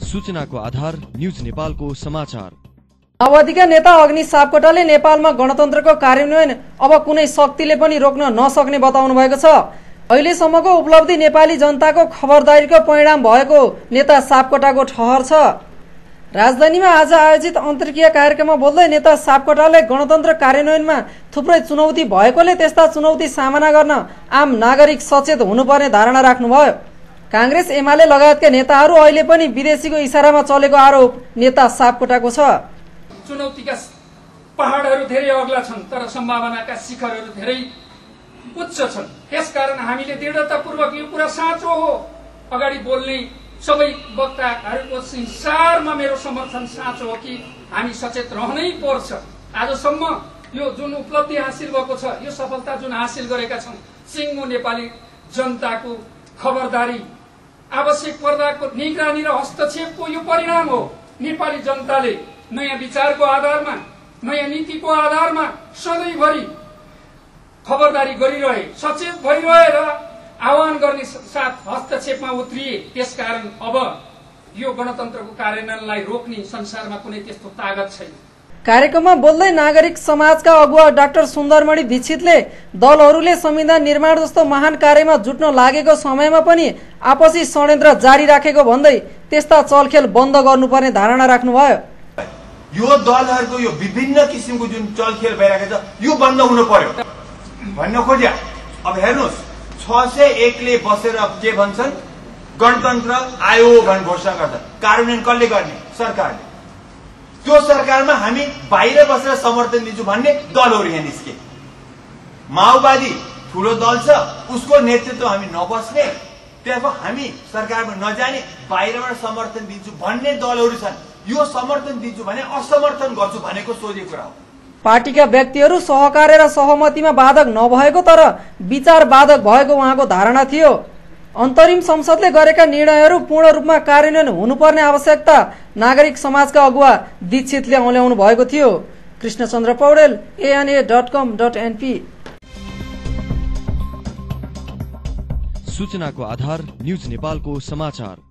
सूचनाको आधार न्यूज नेपालको समाचार। माओवादीका नेता अग्नि सापकोटाले नेपालमा गणतन्त्रको कार्यान्वयन अब कुनै शक्तिले पनि रोक्न नसक्ने बताउनु भएको छ। अहिलेसम्मको उपलब्धि नेपाली जनताको खबरदारीको परिणाम भएको नेता सापकोटाको ठहर छ। राजधानीमा आज आयोजित अन्तर्क्रिया कार्यक्रममा बोल्दै नेता सापकोटाले गणतन्त्र कार्यान्वयनमा थुप्रै चुनौती भएकोले त्यस्ता चुनौती सामना गर्न आम नागरिक सचेत हुनुपर्ने धारणा राख्नुभयो। कांग्रेस एमाले लगायतका नेताहरू अहिले पनि विदेशीको इशारामा चलेको आरोप नेता सापकोटाको छ। चुनौतीका पहाडहरू धेरै अग्ला छन् तर सम्भावनाका शिखरहरू धेरै उच्च छन्। त्यसकारण हामीले दृढतापूर्वक यो कुरा साँचो हो अगाडि बोल्ने सबै वक्ताहरूको संसारमा मेरो समर्थन साँचो हो कि हामी सचेत रहनै पर्छ। आजसम्म यो जुन उपलब्धि हासिल भएको छ, यो सफलता जुन हासिल गरेका छौं, सिङ्गो नेपाली जनताको खबरदारी, आवश्यक पर्दाको निगरानी र हस्तक्षेपको यो परिणाम हो। नेपाली जनताले नयाँ विचारको आधारमा, नयाँ नीतिको आधारमा सधैँभरि खबरदारी गरिरहे, सचेत भइरहे र आह्वान गर्ने साथ हस्तक्षेपमा उत्रिए। त्यसकारण अब यो गणतन्त्रको कार्यान्वयनलाई रोक्ने संसारमा कुनै त्यस्तो तागत छैन। कार्यक्रममा बोल्दै नागरिक समाजका अगुवा डाक्टर सुन्दरमणि दीक्षितले दलहरूले संविधान निर्माण जस्तो महान कार्यमा जुट्न लागेको समयमा पनि आपसी षड्यन्त्र जारी राखेको भन्दै त्यस्ता चलखेल बन्द गर्नुपर्ने धारणा राख्नुभयो। यो दलहरूको यो विभिन्न किसिमको जुन चलखेल भइरहेको छ यो बन्द हुनु पर्यो भन्न खोज्या। अब हेर्नुहोस्, 601 ले बसेर के भन्छन्, गणतन्त्र आयो भन् घोषणा गर्छ। कार्यान्वयन कसले गर्ने? सरकारले। त्यो सरकारमा हामी बाहिर बसेर समर्थन दिन्छु भन्ने दलहरू यहाँ निस्के। माओवादी ठूलो दल छ, उसको नेतृत्व हामी नबस्ने, त्यसमा हामी सरकारमा नजाने, बाहिरबाट समर्थन दिन्छु भन्ने दलहरू छन्। यो समर्थन दिन्छु भने असमर्थन गर्छु भनेको सोझे कुरा हो। पार्टीका व्यक्तिहरू सहकार्य र सहमतिमा बाधक नभएको तर विचार बाधक भएको उहाँको धारणा थियो। अन्तरिम संसदले गरेका निर्णयहरू पूर्ण रूपमा कार्यान्वयन हुनुपर्ने आवश्यकता नागरिक समाजका अगुवा दीक्षितले औल्याउनु भएको थियो। कृष्णचन्द्र पौडेल, ANA.com.NP। सूचनाको आधार न्यूज नेपालको समाचार।